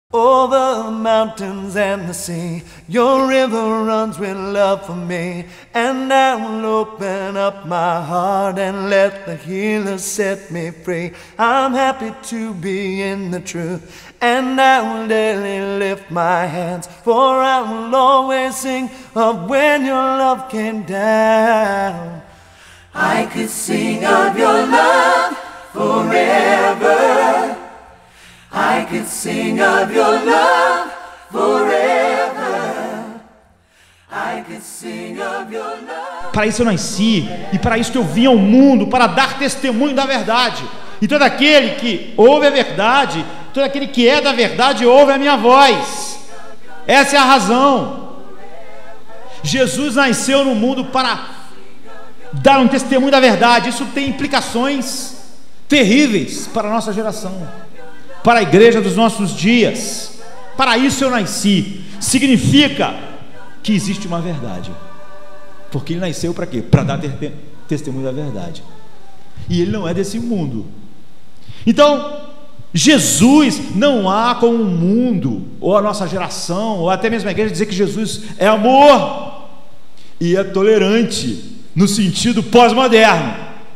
Over the mountains and the sea, your river runs with love for me. And I will open up my heart and let the healer set me free. I'm happy to be in the truth, and I will daily lift my hands, for I will always sing of when your love came down. I could sing of your love forever. I could sing of your love forever. I could sing of your love. Para isso eu nasci, e para isso que eu vim ao mundo, para dar testemunho da verdade. E todo aquele que ouve a verdade, todo aquele que é da verdade, ouve a minha voz. Essa é a razão. Jesus nasceu no mundo para dar um testemunho da verdade. Isso tem implicações terríveis para a nossa geração, para a igreja dos nossos dias. Para isso eu nasci. Significa que existe uma verdade, porque ele nasceu para quê? Para dar testemunho da verdade. E ele não é desse mundo. Então Jesus, não há como o mundo, ou a nossa geração, ou até mesmo a igreja, dizer que Jesus é amor e é tolerante no sentido pós-moderno,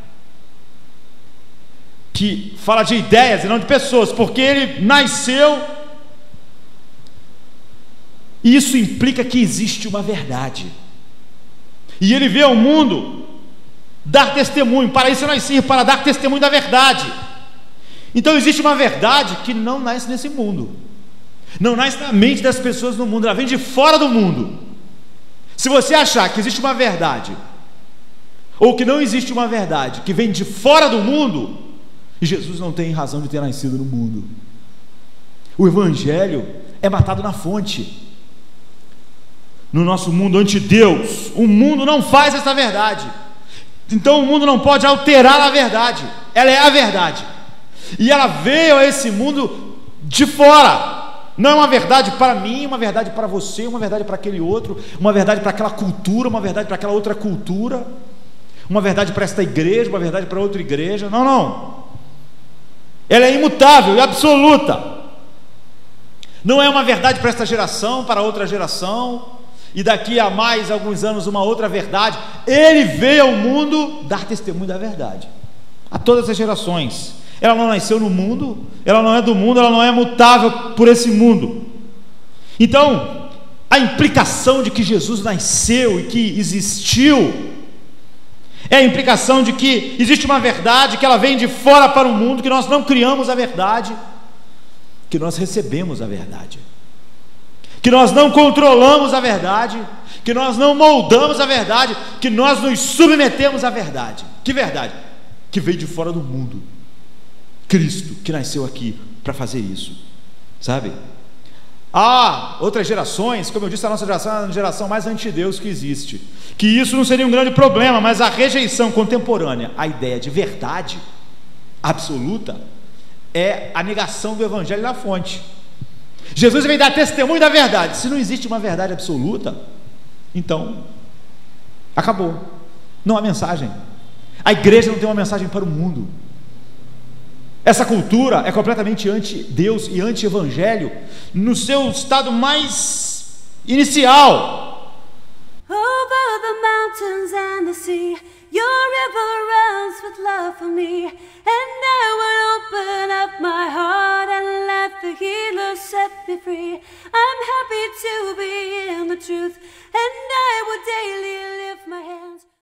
que fala de ideias e não de pessoas, porque ele nasceu. Isso implica que existe uma verdade, e ele veio ao mundo dar testemunho. Para isso eu nasci, para dar testemunho da verdade. Então existe uma verdade que não nasce nesse mundo, não nasce na mente das pessoas no mundo, ela vem de fora do mundo. Se você achar que existe uma verdade, ou que não existe uma verdade que vem de fora do mundo, Jesus não tem razão de ter nascido no mundo. O evangelho é matado na fonte. No nosso mundo anti-Deus, o mundo não faz essa verdade. Então o mundo não pode alterar a verdade. Ela é a verdade, e ela veio a esse mundo de fora. Não é uma verdade para mim, uma verdade para você, uma verdade para aquele outro, uma verdade para aquela cultura, uma verdade para aquela outra cultura, uma verdade para esta igreja, uma verdade para outra igreja. Não, não. Ela é imutável e absoluta. Não é uma verdade para esta geração, para outra geração, e daqui a mais alguns anos uma outra verdade. Ele veio ao mundo dar testemunho da verdade a todas as gerações. Ela não nasceu no mundo, ela não é do mundo, ela não é mutável por esse mundo. Então a implicação de que Jesus nasceu e que existiu é a implicação de que existe uma verdade, que ela vem de fora para o mundo, que nós não criamos a verdade, que nós recebemos a verdade, que nós não controlamos a verdade, que nós não moldamos a verdade, que nós nos submetemos à verdade. Que verdade? Que veio de fora do mundo. Cristo, que nasceu aqui para fazer isso, sabe? Há outras gerações, como eu disse, a nossa geração é a geração mais anti-Deus que existe, que isso não seria um grande problema, mas a rejeição contemporânea à ideia de verdade absoluta é a negação do evangelho na fonte. Jesus vem dar testemunho da verdade. Se não existe uma verdade absoluta, então acabou, não há mensagem. A igreja não tem uma mensagem para o mundo. Essa cultura é completamente anti-Deus e anti-evangelho no seu estado mais inicial. Over the mountains and the sea, your river runs with love for me. And I will open up my heart and let the healer set me free. I'm happy to be in the truth, and I